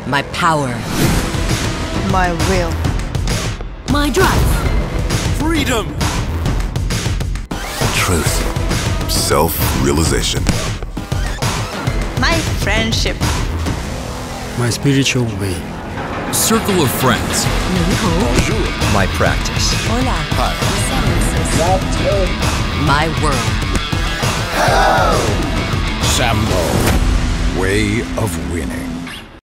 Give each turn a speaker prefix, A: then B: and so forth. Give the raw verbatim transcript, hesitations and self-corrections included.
A: My power.
B: My will.
A: My drive.
C: Freedom.
D: Truth. Self-realization.
B: My friendship.
E: My spiritual way.
C: Circle of friends.
F: My practice.
A: Hola.
D: Hi.
A: My world.
D: Hello. Sambo. Way of winning.